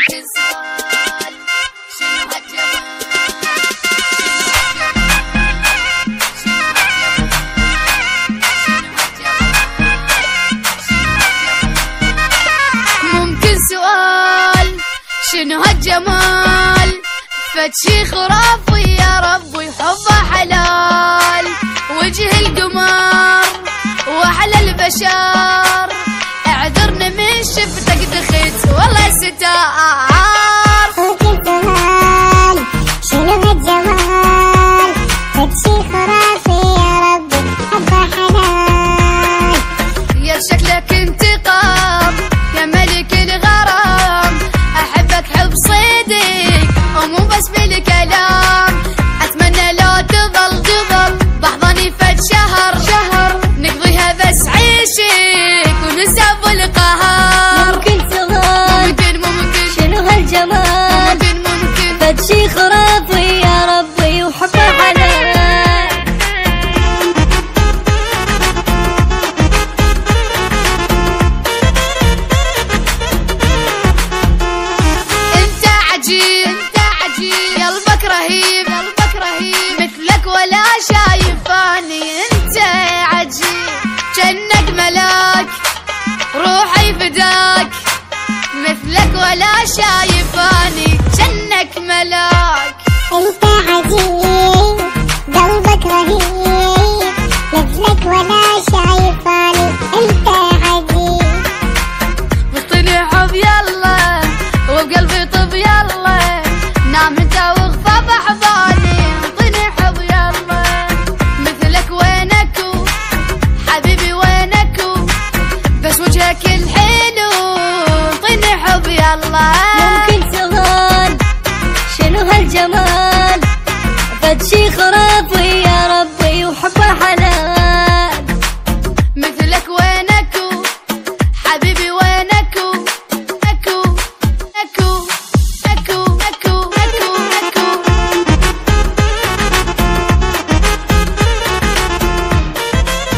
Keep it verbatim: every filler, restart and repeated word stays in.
ممكن سؤال شنو هالجمال شنو هالجمال فد شي خرافي يا ربي حبه حلال وجه القمر واحلى البشر اعذرنا من شفتك دخيت والله ستار. ممكن سؤال شنو هالجمال فد شي خرافي يا ربي حبه حلال يا شكلك انتقام يا ملك الغرام احبك حب صدق ومو بس بالكلام اتمنى لو تظل تظل بحضني فد شهر شهر نقضيها بس عيشك ونسب القهر. ممكن سؤال ممكن ممكن شنو هالجمال ممكن ممكن فد شي خرافي يا ربي وحبه حلال. قلبك رهيب قلبك رهيب مثلك ولا شايفاني انت عجيب جنك ملاك روحي فداك مثلك ولا شايفاني جنك ملاك. انت